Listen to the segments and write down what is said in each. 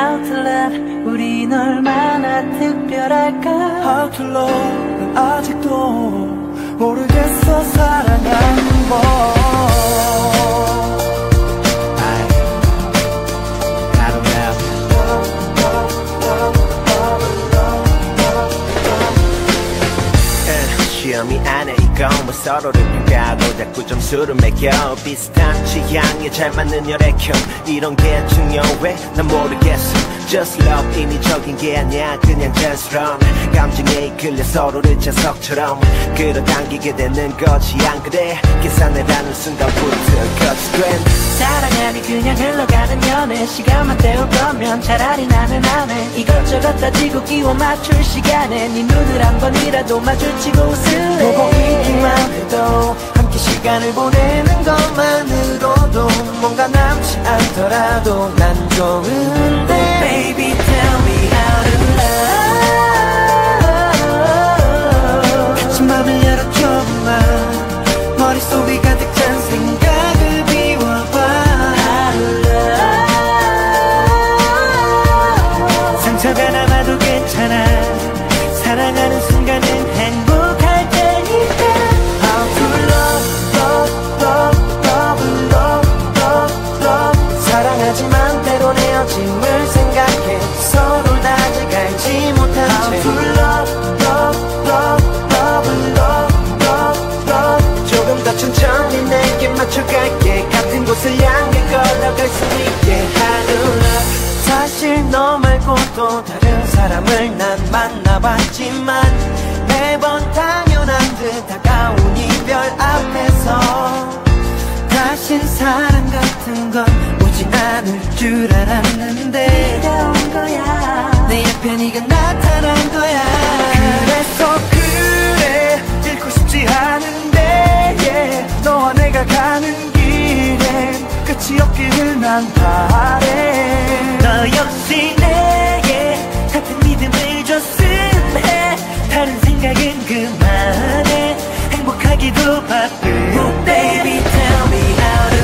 How to love 우린 얼마나 특별할까 How to love 난 아직도 모르겠어 사랑하는 법 시험이 안에 있고 뭐 서로를 평가하고 자꾸 점수를 매겨 비슷한 취향에 잘 맞는 혈액형 이런 게 중요해 난 모르겠어 Just love 인위적인 게 아니야 그냥 자연스러운 감정에 이끌려 서로를 자석처럼 끌어당기게 되는 거지 안 그래 계산해라는 순간부터 거짓된 사랑하니 그냥 흘러가는 연애 시간만 때울 거면 차라리 나는 안 해 이것저것 따지고 끼워 맞출 시간에 네 눈을 한 번이라도 마주치고 웃을래 보고 있기만 해도 함께 시간을 보내는 것만으로도 뭔가 남지 않더라도 난 좋은데 Baby tell me how to love 같이 맘을 열어줘봐 머릿속이 가득 찬 생각을 비워봐 How to love 상처가 남아도 괜찮아 사랑하는 순간은 행복할 테니까 How to love, love, love, love, love, love, love 사랑하지만 때론 헤어짐을 생각해 서로를 아직 알지 못한 채 How to love, love, love, love, love, love, love 조금 더 천천히 내게 맞춰갈게 같은 곳을 향해 걸어갈 수 있게 How to love 사실 너 말고도 다른 사람을 난 만나봤지만 매번 당연한 듯 다가온 이별 앞에서 다신 사랑 같은 건 오지 않을 줄 알았는데 네가 온 거야 내 옆에 네가 나타난 거야 그래서 그래 잃고 싶지 않은데 yeah. 너와 내가 가는 길엔 끝이 없기를 난 바래 너 역시 내게 같은 믿음을 줬으면 해 다른 생각은 그만해 행복하기도 바쁘 Oh baby tell me how to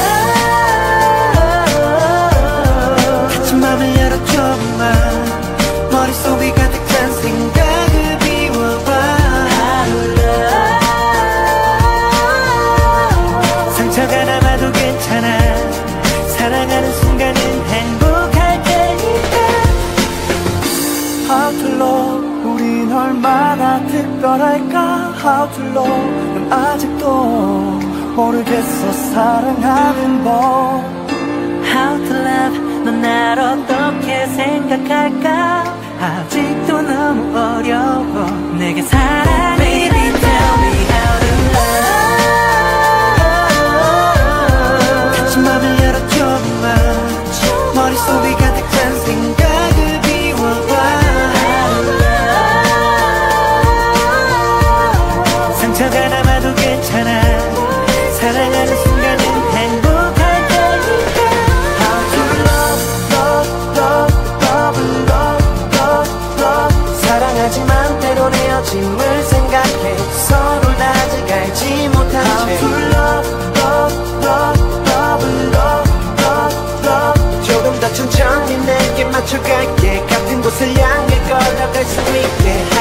love 같이 맘을 열어줘봐 머릿속이 가득 찬 생각을 비워봐 How to love 상처가 남아도 괜찮아 사랑하는 순간은 행복할 테니까 How to love 우린 얼마나 특별할까 How to love 난 아직도 모르겠어 사랑하는 법 How to love 넌 날 어떻게 생각할까 아직도 너무 어려워 내게 사랑해 Baby tell me how to love 같이 맘을 열어줘봐 머릿속이 가득 찬 생각을 비워봐 상처가 남아도 괜찮아 사랑하는 순간은 행복할 테니까 How to love, love, love, love, love, love, love 사랑하지만 때론 헤어짐을 생각해 서로를 아직 알지 못한 채 How to love, love, love, love, love, love, love 조금 더 천천히 내게 맞춰갈게 같은 곳을 향해 걸어갈 수 있게